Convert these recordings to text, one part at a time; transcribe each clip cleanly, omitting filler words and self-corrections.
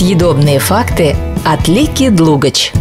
Съедобные факты от Лики Длугач.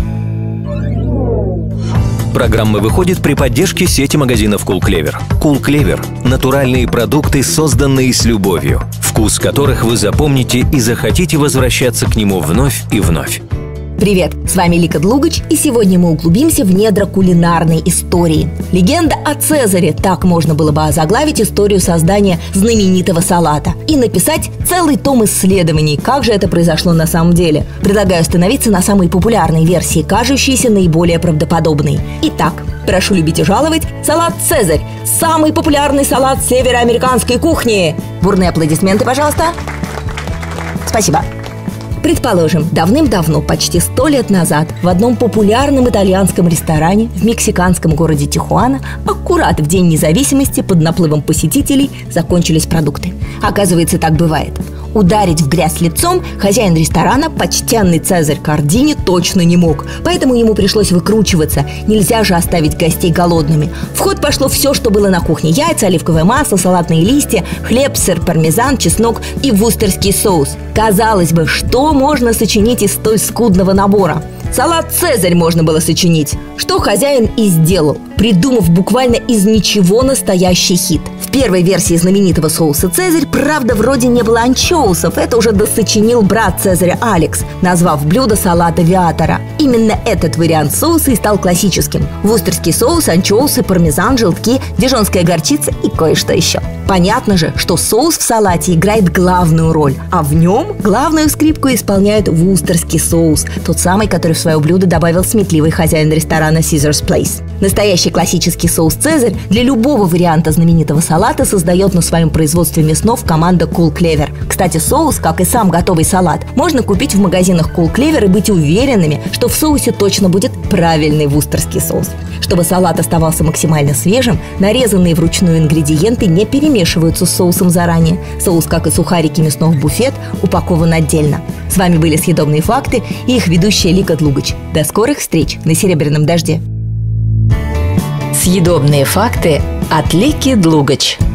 Программа выходит при поддержке сети магазинов Cool Clever. Cool Clever – натуральные продукты, созданные с любовью, вкус которых вы запомните и захотите возвращаться к нему вновь и вновь. Привет, с вами Лика Длугач, и сегодня мы углубимся в недра кулинарной истории. Легенда о Цезаре – так можно было бы озаглавить историю создания знаменитого салата и написать целый том исследований, как же это произошло на самом деле. Предлагаю остановиться на самой популярной версии, кажущейся наиболее правдоподобной. Итак, прошу любить и жаловать, салат «Цезарь» – самый популярный салат североамериканской кухни. Бурные аплодисменты, пожалуйста. Спасибо. Предположим, давным-давно, почти 100 лет назад, в одном популярном итальянском ресторане в мексиканском городе Тихуана аккурат в День независимости под наплывом посетителей закончились продукты. Оказывается, так бывает. Ударить в грязь лицом хозяин ресторана, почтенный Цезарь Кардини, точно не мог. Поэтому ему пришлось выкручиваться. Нельзя же оставить гостей голодными. В ход пошло все, что было на кухне: яйца, оливковое масло, салатные листья, хлеб, сыр, пармезан, чеснок и вустерский соус. Казалось бы, что можно сочинить из столь скудного набора? Салат «Цезарь» можно было сочинить, что хозяин и сделал, придумав буквально из ничего настоящий хит. В первой версии знаменитого соуса «Цезарь», правда, вроде не было анчоусов, это уже досочинил брат Цезаря Алекс, назвав блюдо салат авиатора. Именно этот вариант соуса и стал классическим. Вустерский соус, анчоусы, пармезан, желтки, дижонская горчица и кое-что еще. Понятно же, что соус в салате играет главную роль, а в нем главную скрипку исполняет вустерский соус, тот самый, который в свое блюдо добавил сметливый хозяин ресторана Caesar's Place. Настоящий классический соус «Цезарь» для любого варианта знаменитого салата создает на своем производстве мяснов команда Cool Clever. Кстати, соус, как и сам готовый салат, можно купить в магазинах Cool Clever и быть уверенными, что в соусе точно будет правильный вустерский соус. Чтобы салат оставался максимально свежим, нарезанные вручную ингредиенты не перемешиваются с соусом заранее. Соус, как и сухарики мяснов буфет, упакован отдельно. С вами были «Съедобные факты» и их ведущая Лика Длугач. До скорых встреч на Серебряном дожде. Съедобные факты от Лики Длугач.